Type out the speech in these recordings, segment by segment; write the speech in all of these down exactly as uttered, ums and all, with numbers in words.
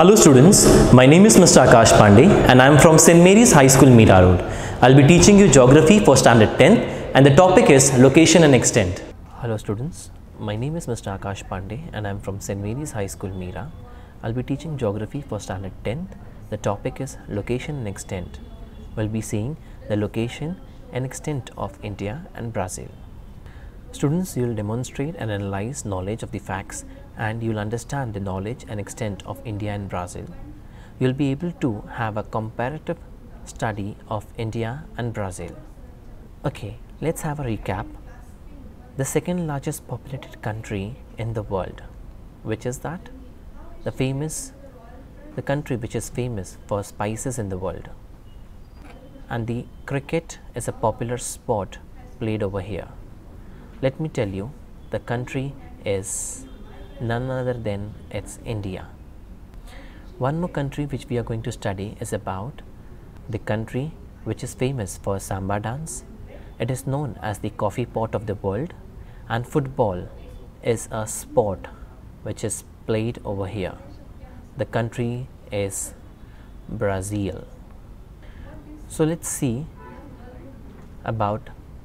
Hello students, my name is Mister Akash Pandey and I am from Saint Mary's High School, Mira Road. I'll be teaching you geography for standard tenth and the topic is location and extent. Hello students, my name is Mister Akash Pandey and I am from Saint Mary's High School, Mira. I'll be teaching geography for standard tenth. The topic is location and extent. We'll be seeing the location and extent of India and Brazil. Students, you'll demonstrate and analyze knowledge of the facts and you'll understand the knowledge and extent of India and Brazil. You'll be able to have a comparative study of India and Brazil. Okay, let's have a recap. The second largest populated country in the world, which is that? The famous, the country which is famous for spices in the world. And the cricket is a popular sport played over here. Let me tell you, the country is none other than it's India. One more country which we are going to study is about the country which is famous for Samba dance. It is known as the coffee pot of the world, and football is a sport which is played over here. The country is Brazil. So let's see about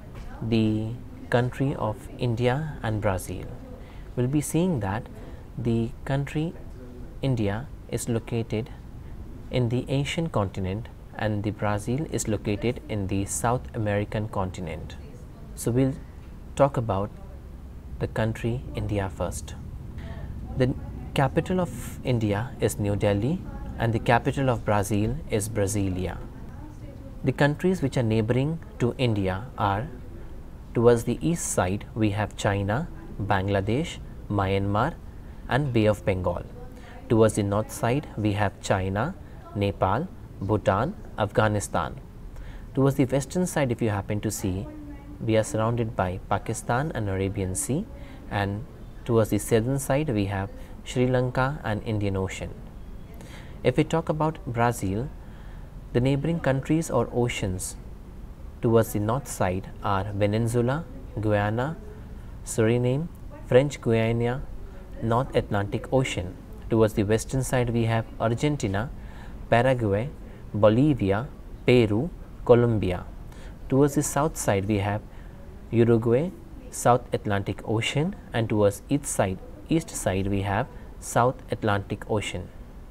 the country of India and Brazil. We'll be seeing that the country India is located in the Asian continent and the Brazil is located in the South American continent. So we'll talk about the country India first. The capital of India is New Delhi and the capital of Brazil is Brasilia. The countries which are neighboring to India are: towards the east side we have China, Bangladesh, Myanmar and Bay of Bengal. Towards the north side we have China, Nepal, Bhutan, Afghanistan. Towards the western side, if you happen to see, we are surrounded by Pakistan and Arabian Sea, and towards the southern side we have Sri Lanka and Indian Ocean. If we talk about Brazil, the neighboring countries or oceans towards the north side are Venezuela, Guyana, Suriname, French Guiana, North Atlantic Ocean. Towards the western side we have Argentina, Paraguay, Bolivia, Peru, Colombia. Towards the south side we have Uruguay, South Atlantic Ocean, and towards east side, east side we have South Atlantic Ocean.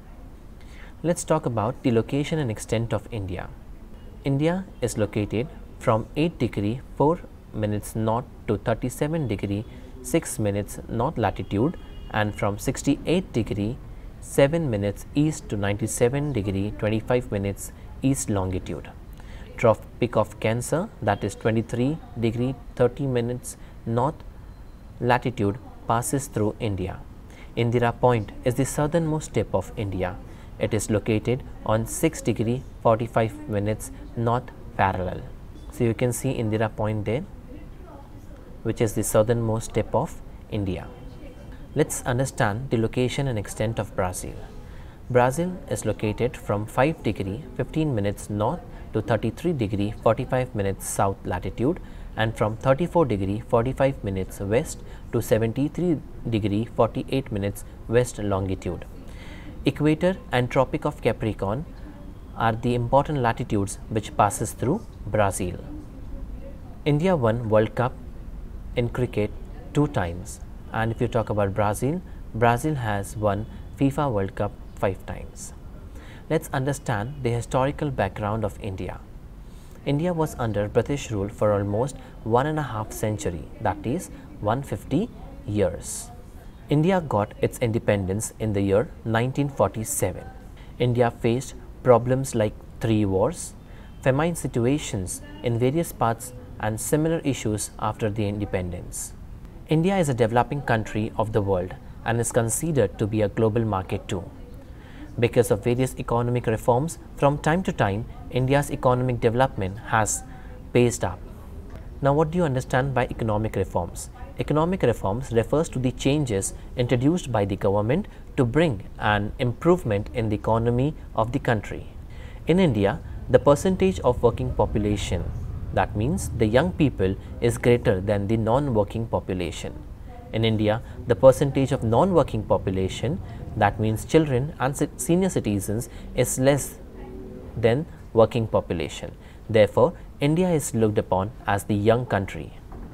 Let's talk about the location and extent of India. India is located from eight degree four minutes north to thirty-seven degree six minutes north latitude, and from sixty-eight degree seven minutes east to ninety-seven degree twenty-five minutes east longitude. Tropic of Cancer, that is twenty-three degree thirty minutes north latitude, passes through India. Indira Point is the southernmost tip of India. It is located on six degree forty-five minutes north parallel. So you can see Indira Point there, which is the southernmost tip of India. Let's understand the location and extent of Brazil. Brazil is located from five degree fifteen minutes north to thirty-three degree forty-five minutes south latitude, and from thirty-four degree forty-five minutes west to seventy-three degree forty-eight minutes west longitude. Equator and Tropic of Capricorn are the important latitudes which passes through Brazil. India won World Cup in cricket two times, and if you talk about Brazil, Brazil has won FIFA World Cup five times. Let's understand the historical background of India. India was under British rule for almost one and a half century, that is one hundred fifty years. India got its independence in the year nineteen forty-seven. India faced problems like three wars, famine situations in various parts and similar issues after the independence. India is a developing country of the world and is considered to be a global market too. Because of various economic reforms, from time to time, India's economic development has paced up. Now, what do you understand by economic reforms? Economic reforms refers to the changes introduced by the government to bring an improvement in the economy of the country. In India, the percentage of working population, that means the young people, is greater than the non-working population. In India, the percentage of non-working population that means children and senior citizens, is less than working population. Therefore, India is looked upon as the young country.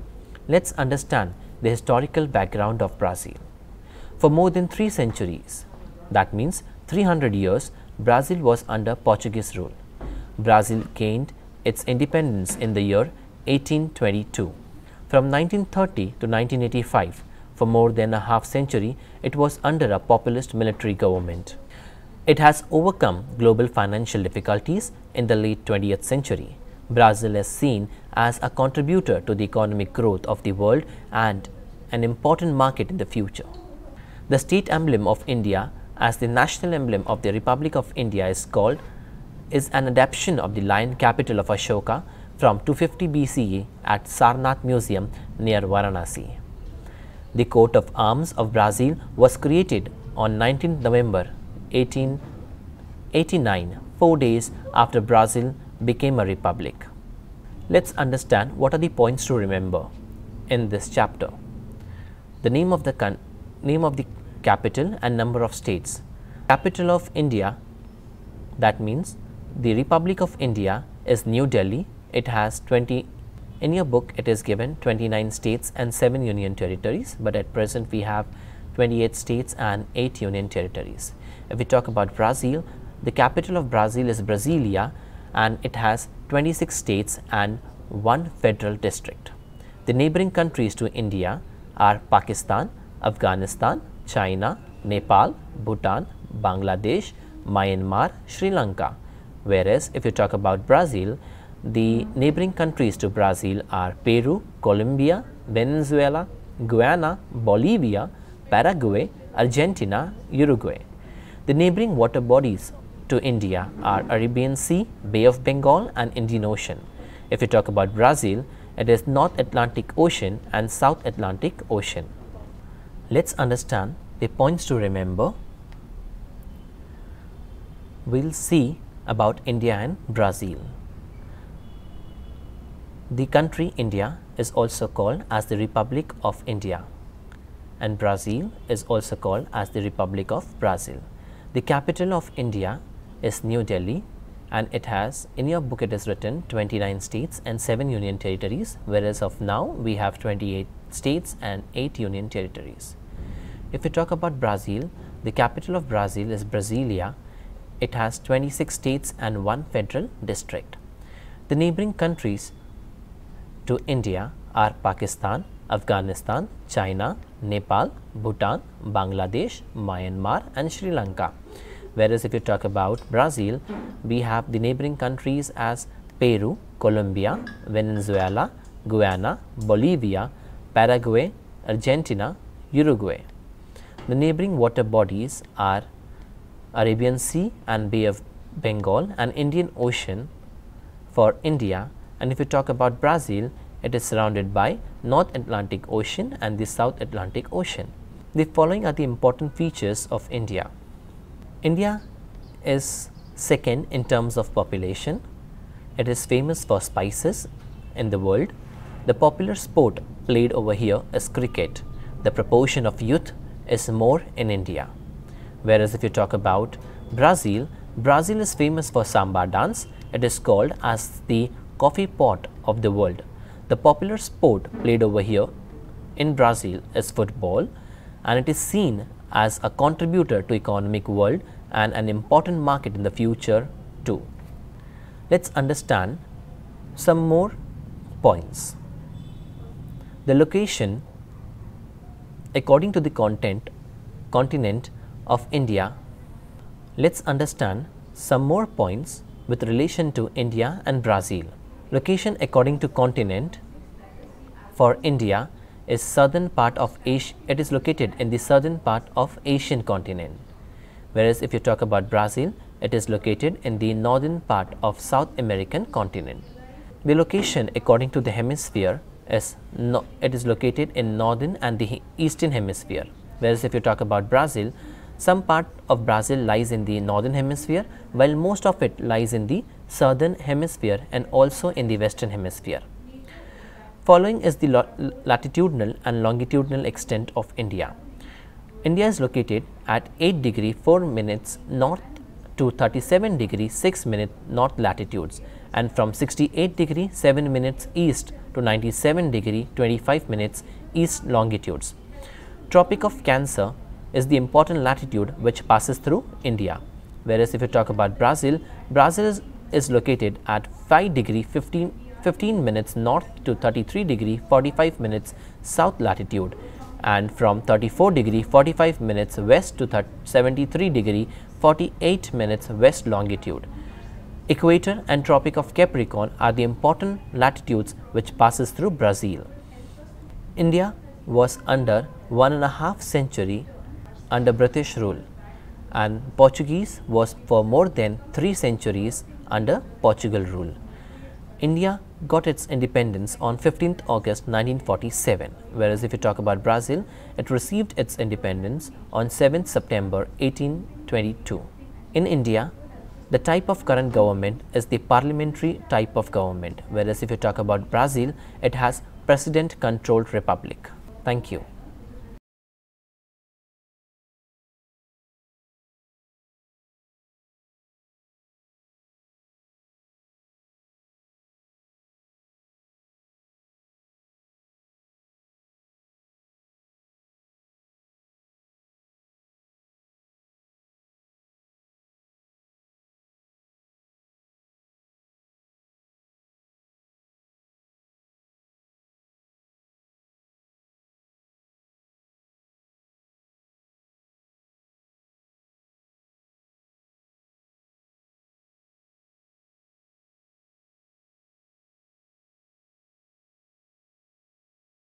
Let's understand the historical background of Brazil. For more than three centuries, that means three hundred years, Brazil was under Portuguese rule. Brazil gained its independence in the year eighteen twenty-two. From nineteen thirty to nineteen eighty-five, for more than a half century, it was under a populist military government. It has overcome global financial difficulties in the late twentieth century. Brazil is seen as a contributor to the economic growth of the world and an important market in the future. The state emblem of India as the national emblem of the Republic of India is called is an adaptation of the lion capital of Ashoka from two fifty B C E at Sarnath Museum near Varanasi. The coat of arms of Brazil was created on nineteenth November eighteen eighty-nine, four days after Brazil became a republic. Let's understand what are the points to remember in this chapter. The name of the name of the capital and number of states. Capital of India, that means the Republic of India, is New Delhi. It has twenty, in your book it is given twenty-nine states and seven union territories, but at present we have twenty-eight states and eight union territories. If we talk about Brazil, the capital of Brazil is Brasilia and it has twenty-six states and one federal district. The neighboring countries to India are Pakistan, Afghanistan, China, Nepal, Bhutan, Bangladesh, Myanmar, Sri Lanka. Whereas if you talk about Brazil, the neighboring countries to Brazil are Peru, Colombia, Venezuela, Guyana, Bolivia, Paraguay, Argentina, Uruguay. The neighboring water bodies to India are Arabian Sea, Bay of Bengal and Indian Ocean. If you talk about Brazil, it is North Atlantic Ocean and South Atlantic Ocean. Let's understand the points to remember. We'll see about India and Brazil. The country India is also called as the Republic of India, and Brazil is also called as the Republic of Brazil. The capital of India is New Delhi, and it has, in your book it is written twenty-nine states and seven union territories, whereas of now we have twenty-eight states and eight union territories. If we talk about Brazil, the capital of Brazil is Brasilia. It has twenty-six states and one federal district. The neighboring countries to India are Pakistan, Afghanistan, China, Nepal, Bhutan, Bangladesh, Myanmar and Sri Lanka. Whereas if you talk about Brazil, we have the neighboring countries as Peru, Colombia, Venezuela, Guyana, Bolivia, Paraguay, Argentina, Uruguay. The neighboring water bodies are Arabian Sea and Bay of Bengal and Indian Ocean for India. And if you talk about Brazil, it is surrounded by North Atlantic Ocean and the South Atlantic Ocean. The following are the important features of India. India is second in terms of population. It is famous for spices in the world. The popular sport played over here is cricket. The proportion of youth is more in India. Whereas if you talk about Brazil, Brazil is famous for samba dance. It is called as the coffee pot of the world. The popular sport played over here in Brazil is football, and it is seen as a contributor to economic world and an important market in the future too. Let's understand some more points. The location according to the content continent of India. Let's understand some more points with relation to India and Brazil. Location according to continent for India is southern part of Asia. It is located in the southern part of Asian continent. Whereas if you talk about Brazil, it is located in the northern part of South American continent. The location according to the hemisphere is no, it is located in northern and the eastern hemisphere. Whereas if you talk about Brazil, some part of Brazil lies in the northern hemisphere, while most of it lies in the southern hemisphere and also in the western hemisphere. Following is the latitudinal and longitudinal extent of India. India is located at eight degree four minutes north to thirty-seven degree six minutes north latitudes, and from sixty-eight degree seven minutes east to ninety-seven degree twenty-five minutes east longitudes. Tropic of Cancer is the important latitude which passes through India. Whereas if you talk about Brazil, Brazil is, is located at five degree fifteen, fifteen minutes north to thirty-three degree forty-five minutes south latitude, and from thirty-four degree forty-five minutes west to seventy-three degree forty-eight minutes west longitude. Equator and Tropic of Capricorn are the important latitudes which passes through Brazil. India was under one and a half century under British rule, and Portuguese was for more than three centuries under Portugal rule. India got its independence on fifteenth August nineteen forty-seven, whereas if you talk about Brazil, it received its independence on seventh September eighteen twenty-two. In India, the type of current government is the parliamentary type of government, whereas if you talk about Brazil, it has president controlled republic. Thank you.